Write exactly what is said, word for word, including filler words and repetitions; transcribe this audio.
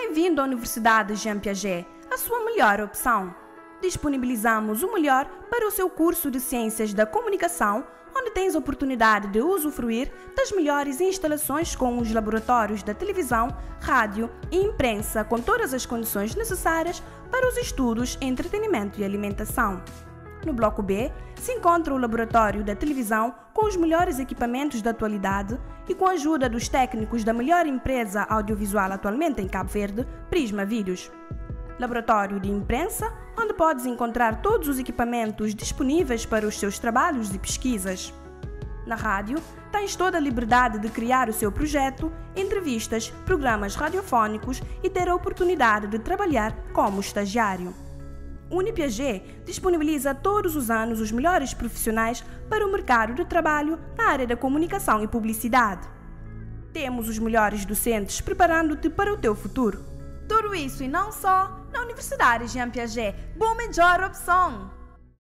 Bem-vindo à Universidade Jean Piaget, a sua melhor opção. Disponibilizamos o melhor para o seu curso de Ciências da Comunicação, onde tens a oportunidade de usufruir das melhores instalações com os laboratórios da televisão, rádio e imprensa, com todas as condições necessárias para os estudos, entretenimento e alimentação. No Bloco B, se encontra o laboratório da televisão com os melhores equipamentos da atualidade e com a ajuda dos técnicos da melhor empresa audiovisual atualmente em Cabo Verde, Prisma Vídeos. Laboratório de imprensa, onde podes encontrar todos os equipamentos disponíveis para os seus trabalhos e pesquisas. Na rádio, tens toda a liberdade de criar o seu projeto, entrevistas, programas radiofónicos e ter a oportunidade de trabalhar como estagiário. Unipiaget disponibiliza todos os anos os melhores profissionais para o mercado de trabalho na área da comunicação e publicidade. Temos os melhores docentes preparando-te para o teu futuro. Tudo isso e não só na Universidade Jean Piaget. Boa melhor opção!